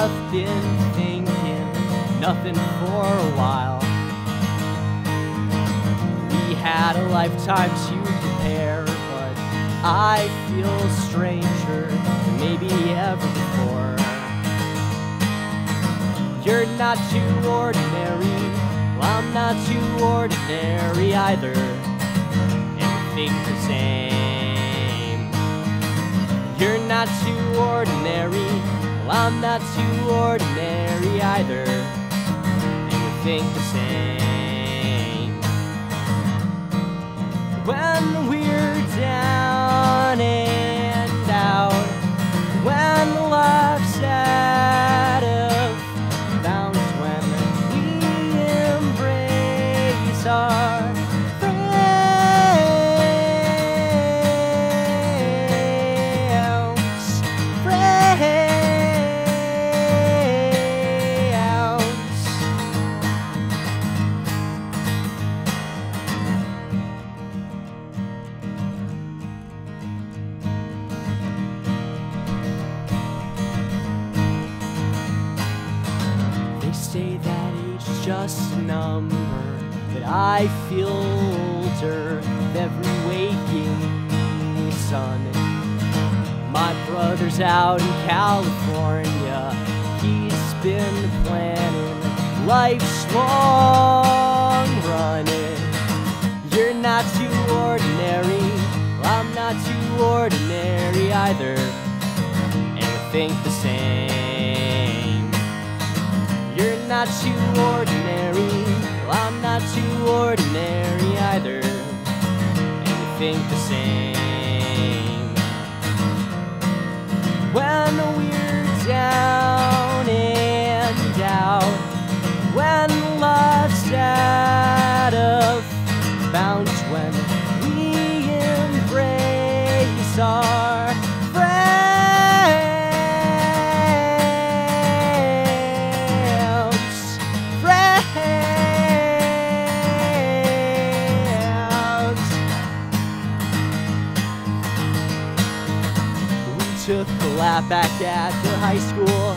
have been thinking nothing for a while. We had a lifetime to compare, but I feel stranger than maybe ever before. You're not too ordinary, well, I'm not too ordinary either, and we think the same. You're not too ordinary, well, I'm not too ordinary either, and we think the same. When we're down and out, when life's out of bounds, when we embrace our say that age's just a number, but I feel older with every waking sun. My brother's out in California, he's been planning life's long running. You're not too ordinary, well, I'm not too ordinary either, and we think the same. You're not too ordinary, well, I'm not too ordinary either, and we think the same. When we're down and out, when life's out of bounds, when we embrace our took a lap back at the high school.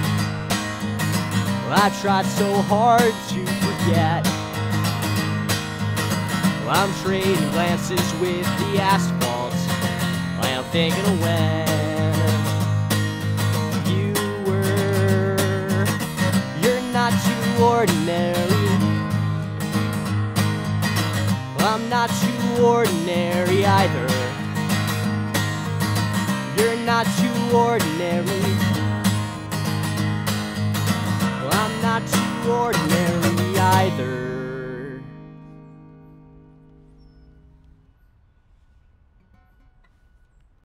I tried so hard to forget. I'm trading glances with the asphalt. I'm thinking of when you were. You're not too ordinary, I'm not too ordinary either. You're not too ordinary, well, I'm not too ordinary either.